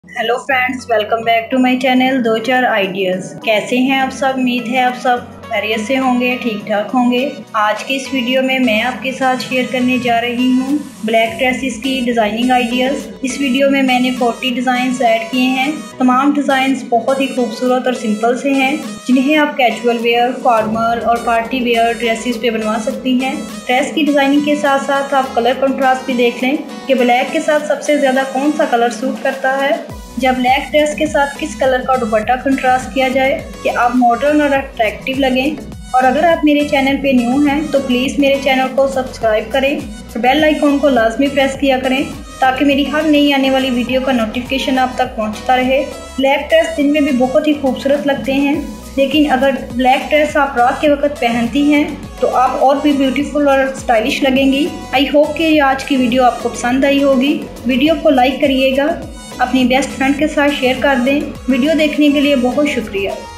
Hello friends, welcome back to my channel दो चार ideas. कैसे हैं आप सब? उम्मीद है आप सब खैरियत से होंगे, ठीक ठाक होंगे। आज की इस वीडियो में मैं आपके साथ शेयर करने जा रही हूँ ब्लैक ड्रेसेस की डिज़ाइनिंग आइडियाज़। इस वीडियो में मैंने 40 डिज़ाइंस ऐड किए हैं। तमाम डिज़ाइंस बहुत ही खूबसूरत और सिंपल से हैं, जिन्हें आप कैजुअल वेयर, फॉर्मल और पार्टी वेयर ड्रेसेस पे बनवा सकती हैं। ड्रेस की डिज़ाइनिंग के साथ साथ आप कलर कंट्रास्ट भी देख लें कि ब्लैक के साथ सबसे ज़्यादा कौन सा कलर सूट करता है। जब ब्लैक ड्रेस के साथ किस कलर का दुपट्टा कंट्रास्ट किया जाए कि आप मॉडर्न और अट्रैक्टिव लगें। और अगर आप मेरे चैनल पे न्यू हैं तो प्लीज़ मेरे चैनल को सब्सक्राइब करें और बेल आइकॉन को लाजमी प्रेस किया करें ताकि मेरी हर नई आने वाली वीडियो का नोटिफिकेशन आप तक पहुंचता रहे। ब्लैक ड्रेस दिन में भी बहुत ही खूबसूरत लगते हैं, लेकिन अगर ब्लैक ड्रेस आप रात के वक्त पहनती हैं तो आप और भी ब्यूटीफुल और स्टाइलिश लगेंगी। आई होप कि आज की वीडियो आपको पसंद आई होगी। वीडियो को लाइक करिएगा, अपनी बेस्ट फ्रेंड के साथ शेयर कर दें। वीडियो देखने के लिए बहुत शुक्रिया।